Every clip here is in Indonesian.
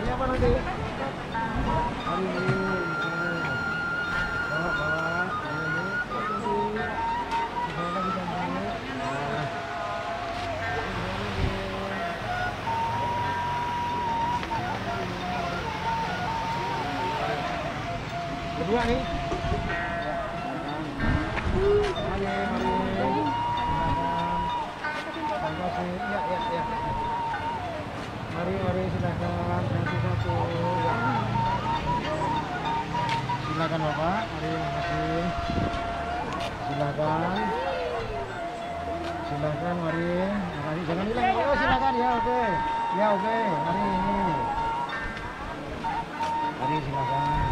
apa nanti? Hari ini. Bawa. Berdua nih. Mari silakan satu. Silakan Bapak, mari makasih. Silakan. Silakan mari. Makasih jangan hilang. Oh, silakan ya, oke. Ya, oke. Mari ini. Mari silakan.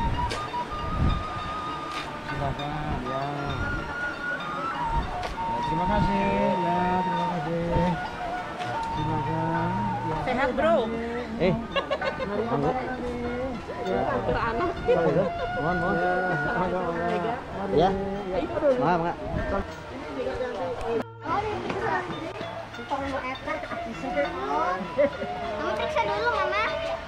Silakan ya. Terima kasih ya, terima kasih. Silakan. Ya. Sehat bro. Monggo. Anak. Mohon. Ya. Maaf, Kak. Kamu periksa dulu, Mama.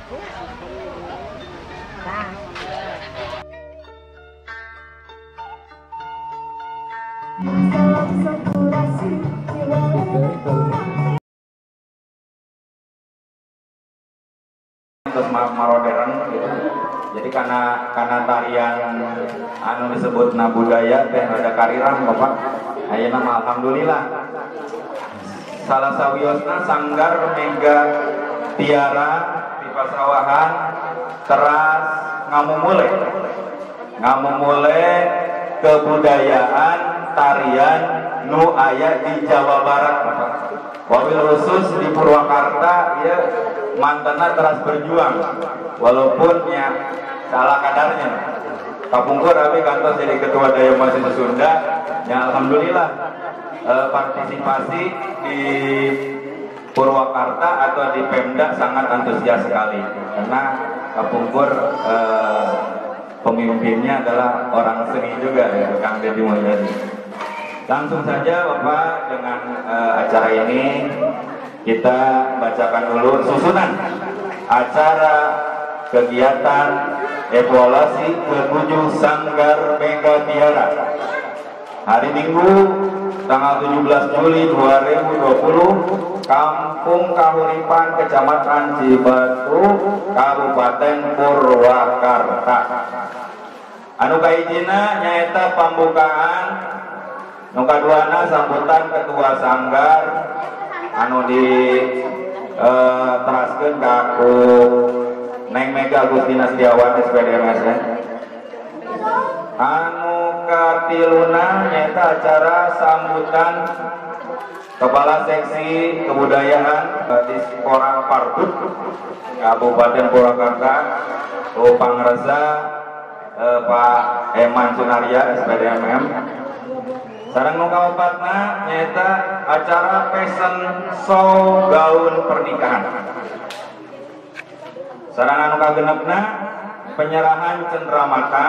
Terus modern gitu. Jadi karena tarian anu disebut budaya teh ada kariran Bapak. Ayeuna mah alhamdulillah. Salah sawiosna sanggar mega tiara di pasawahan teras ngamumule kebudayaan tarian nu aya di Jawa Barat Bapak. Wabil khusus di Purwakarta ya mantena teras berjuang walaupun ya salah kadarnya. Kapungkur abi kantos jadi ketua Daya Mahasiswa Sunda ya alhamdulillah partisipasi di Purwakarta atau di Pemda sangat antusias sekali karena Kapungkur pemimpinnya adalah orang seni juga ya Kang Deddy Mulyadi. Langsung saja Bapak dengan acara ini kita bacakan dulu susunan acara kegiatan evaluasi ke-7 Sanggar Mega Tiara hari Minggu tanggal 17 Juli 2020 Kampung Kahuripan Kecamatan Cibatu Kabupaten Purwakarta. Anu kaijina nyaeta pambukaan nu kaduana sambutan ketua sanggar anu di teraskeun ka ku Neng Mega Agustina Setiawan SPD MSN. Anu katiluna nyaeta acara sambutan Kepala Seksi Kebudayaan di Koral Pardut Kabupaten Purwakarta Ku Pangresa Pak Eman Sunaria SPD MM. Sareng nu kaopatna nyaeta acara fashion show gaun pernikahan. Sareng anu kagenepna penyerahan cenderamata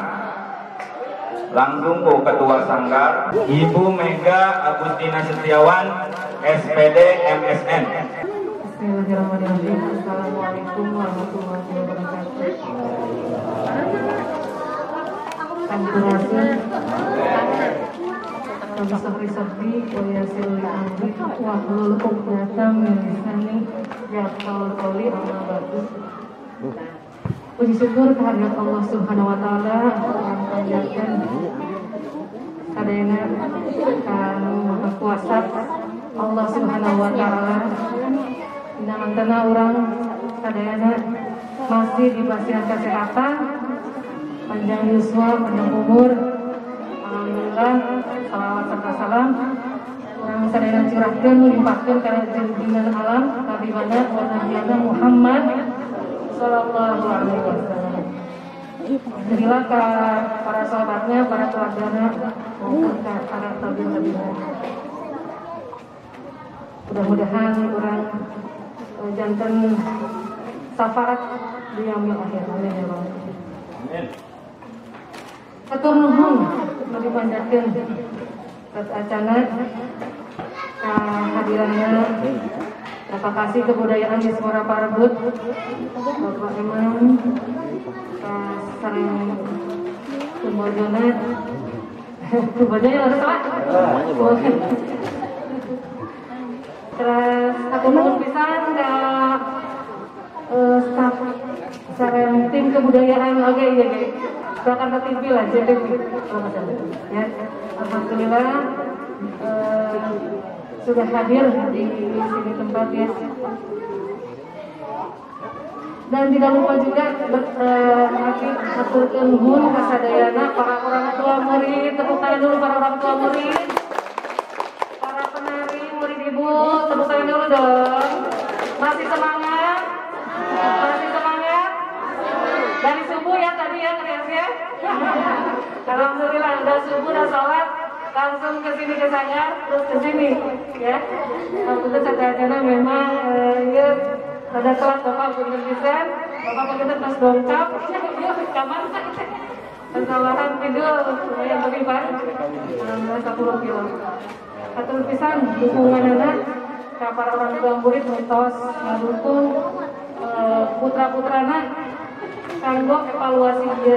langsung ku ketua sanggar Ibu Mega Agustina Setiawan SPD MSN. Bismillahirrahmanirrahim. Assalamualaikum warahmatullahi wabarakatuh. Kami sabri wa yassir li amri wahlul 'uqdatam min lisani yafqahu qawli amma ba'du. Puji syukur kehadirat Allah Subhanahu wa taala yang panjatkeun sadayana kanu Maha Kuasa Allah Subhanahu wa taala. Dinamantana urang sadayana masih dibasihan kesehatan, panjang yuswa, panjang umur. Alhamdulillah, salawat serta salam yang sadayana curahkeun limpahkeun kana junjungan alam Habibana wa Nabiyana Muhammad sallallahu alaihi wasallam. Inilah ke para sahabatnya, para keluarganya maupun ke para tabi'in. Mudah-mudahan orang jantan syafaat di yaumil akhir. Amin ya Allah. Amin. Atur nuhun mari panjatkeun ket acana hadiranna Bapak Kasih Kebudayaan di Suara Parbut, Bapak Imam, Pak Sareng Kumbojona, Kumbojona harus salah. Terus aku mohon pisan ke staf Sareng tim kebudayaan, oke iya. Jakarta TV lah, JTV. Ya, alhamdulillah sudah hadir di sini tempatnya. Dan tidak lupa juga aturkeun nuhun kasadayana para orang tua murid, tepuk tangan dulu para orang tua murid. Para penari murid ibu, tepuk tangan dulu dong. Masih semangat? Masih semangat? Dari subuh ya tadi ya ya. Alhamdulillah udah subuh udah sholat langsung ke sini ke saya terus ke sini ya. Waktu itu sadayana memang ya ada telat bapak punten pisan. Bapak kita pas dongkap ya kamar kesalahan tidur yang lebih baik 10 kilo. Atur pisan dukungan anak ka para orang tua murid mitos ngadukung putra-putrana kanggo evaluasi dia.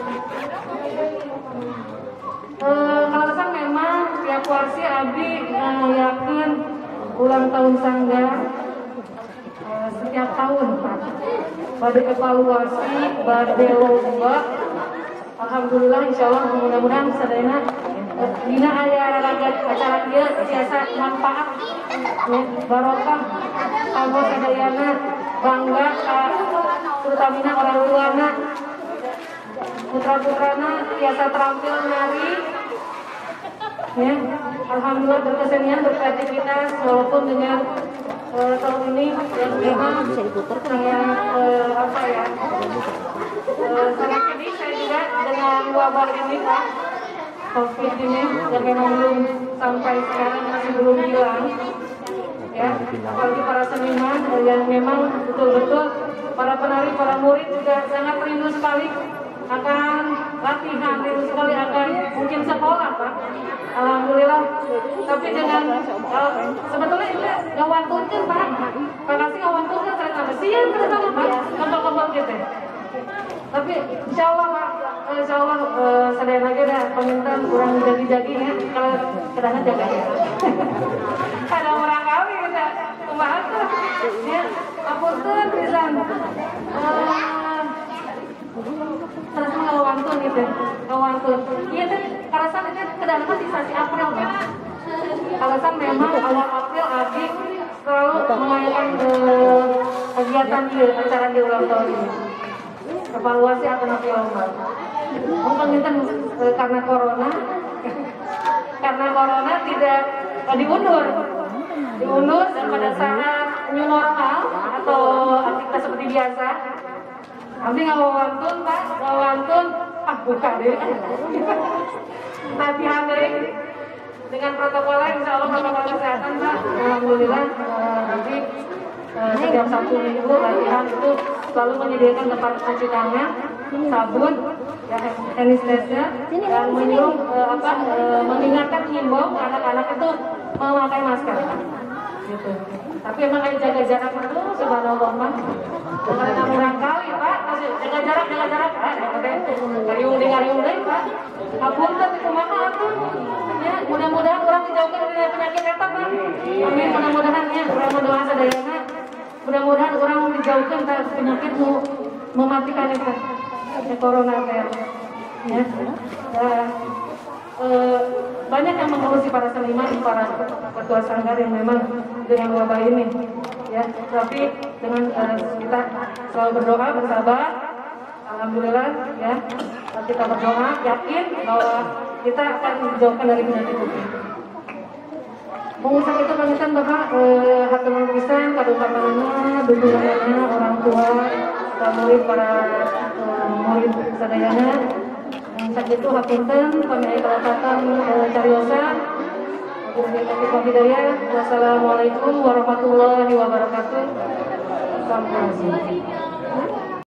Alasan memang tiap warsi abdi yakin ulang tahun sangga setiap tahun pada evaluasi pada lomba. Alhamdulillah insyaallah mudah-mudahan sadayana dina aya acara dia biasa manfaat barokah kanggo sadayana bangga terutama orang tuana putra-putrana biasa terampil nari ya. Alhamdulillah berkesenian berkreativitas walaupun dengan tahun ini yang memang sangat apa ya sangat sedih saya juga dengan wabah ini Pak COVID ini yang memang belum sampai sekarang masih belum hilang ya. Apalagi para seniman yang memang betul-betul para penari, para murid juga sangat rindu sekali akan latihan, rindu sekali akan mungkin sekolah Pak. Alhamdulillah. Tapi dengan sebetulnya itu ngawantunkeun Pak. Pak Kasih ngawantunkeun saya tambah sian kereta Pak. Kembang-kembang gitu. Tapi insyaallah Pak, insyaallah sadayana ge da pamintan kurang jadi-jadi ya. Kalau kadang jaga ya. Ada orang kali kita kumaha tuh. Ya, apunten pisan. Terus ngawantun gitu, ngawantun. Iya teh, alasan itu kedatangan di sasi April Pak. Alasan memang awal April Abi selalu mengadakan kegiatan di acara di ulang tahun ini. Evaluasi atau nanti lomba. Mungkin kita karena corona tidak diundur dan pada saat new normal atau aktivitas seperti biasa. Nanti ngawantun Pak, ngawantun buka deh. Latihan deh dengan protokolnya, insya Allah protokol kesehatan Pak. Alhamdulillah nanti setiap Sabtu Minggu latihan itu selalu menyediakan tempat cuci tangan, sabun, ya, anestesnya, dan mengingatkan himbau anak-anak itu memakai masker. Gitu. Tapi emang kayak jaga jarak itu subhanallah Pak. Karena kurang kali Pak, jaga jarak. Ngariung deh Pak. Apunten itu maka aku. Ya, mudah-mudahan orang dijauhkan dari penyakit eta Pak. Amin, mudah-mudahan ya, urang doa sadayana. Mudah-mudahan orang dijauhkan dari penyakit mematikan eta. Corona teh. Ya. Banyak yang mengurusi para seniman, para ketua sanggar yang memang dengan wabah ini, ya. Tapi dengan kita selalu berdoa, bersabar, alhamdulillah, ya. Kita berdoa, yakin bahwa kita akan dijauhkan dari penyakit ini. Mengucap itu pamitan Bapak, hatur pisan kadukamanana, dukunganana, orang tua, murid para murid sadayana. Sakitu hapunten kami aya kalapatan cariosa. Wassalamualaikum warahmatullahi wabarakatuh. Sampai